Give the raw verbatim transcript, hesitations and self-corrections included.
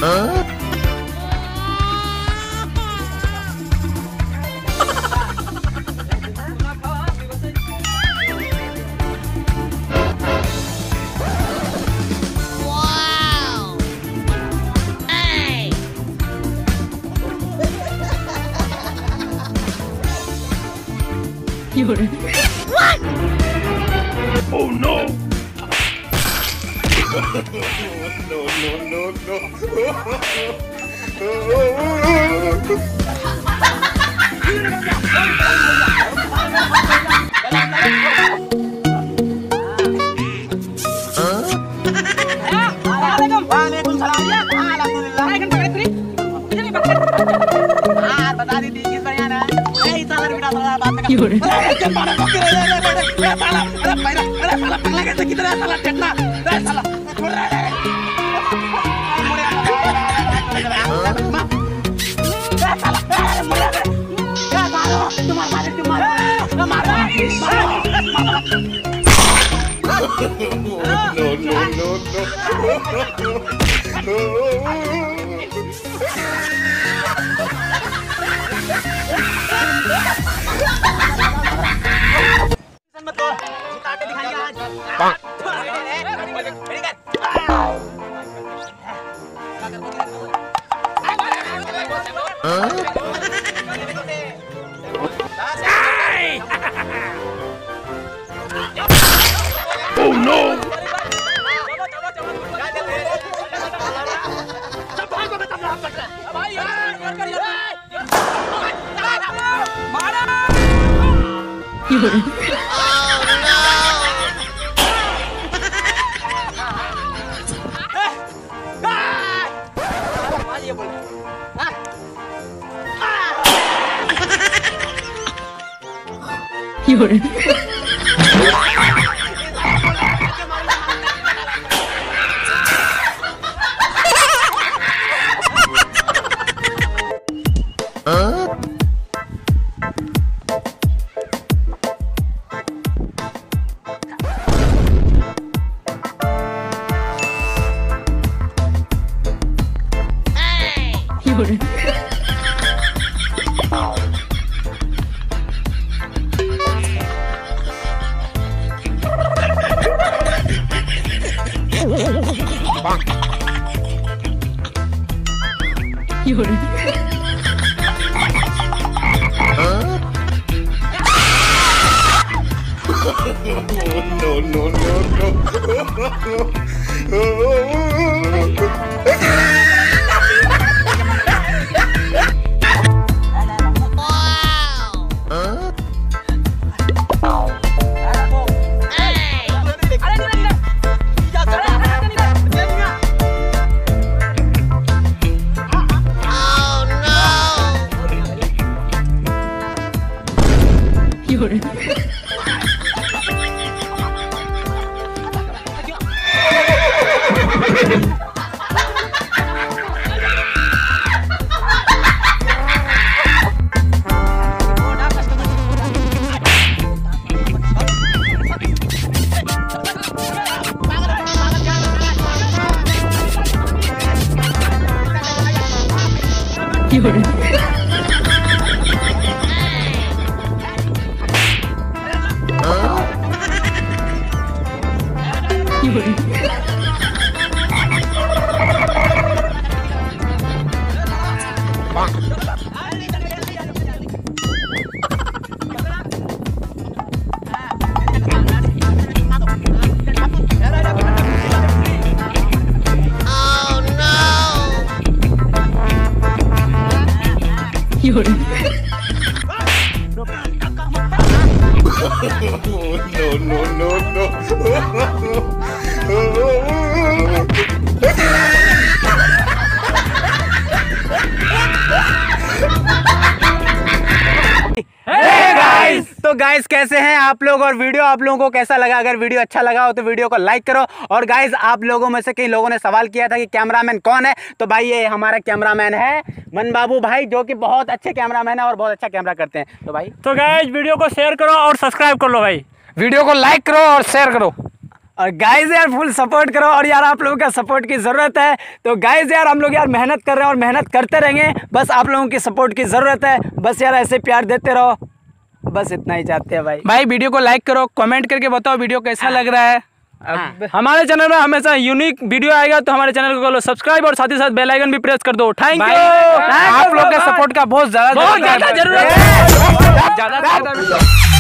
What? Oh no! No, no, no, no. Waalaikumsalam ya. Alhamdulillah. Kan pakai tri. Ini pakai. Ah, bता दी थी किस बढ़िया ना। ए साला बिना साला बात कर। अरे क्या मारा पकड़ रे रे रे साला। अरे पैरा अरे साला पगला कैसे किधर है साला टेटना। रे साला। छोड़ रे। मुड़े आ। रे साला अरे मुड़े आ। क्या मारो तुम्हारा मारे तुम्हारा। मारो मारो। No, no, no, no. Oh no! No, no, no, no. No, no, no, no. Hey guys! तो गाइस कैसे हैं आप लोग और वीडियो आप लोगों को कैसा लगा? अगर वीडियो अच्छा लगा हो तो वीडियो को लाइक करो। और गाइस आप लोगों में से कई लोगों ने सवाल किया था कि कैमरामैन कौन है, तो भाई ये हमारा कैमरामैन है मन बाबू भाई, जो कि बहुत अच्छे कैमरामैन है और बहुत अच्छा कैमरा करते हैं। तो भाई तो गाइस वीडियो को शेयर करो और सब्सक्राइब कर लो भाई, वीडियो को लाइक करो और शेयर करो। और गाइज यार फुल सपोर्ट करो और यार आप लोगों का सपोर्ट की ज़रूरत है। तो गाइज यार हम लोग यार मेहनत कर रहे हैं और मेहनत करते रहेंगे, बस आप लोगों की सपोर्ट की ज़रूरत है। बस यार ऐसे प्यार देते रहो, बस इतना ही चाहते हैं भाई। भाई वीडियो को लाइक करो, कमेंट करके बताओ वीडियो कैसा लग रहा है। अब हमारे चैनल में हमेशा यूनिक वीडियो आएगा तो हमारे चैनल को करो सब्सक्राइब और साथ ही साथ बेल आइकन भी प्रेस कर दो। थैंक यू, आप लोग के सपोर्ट का बहुत ज़्यादा बहुत ज़्यादा जरूरत है। ज़्यादा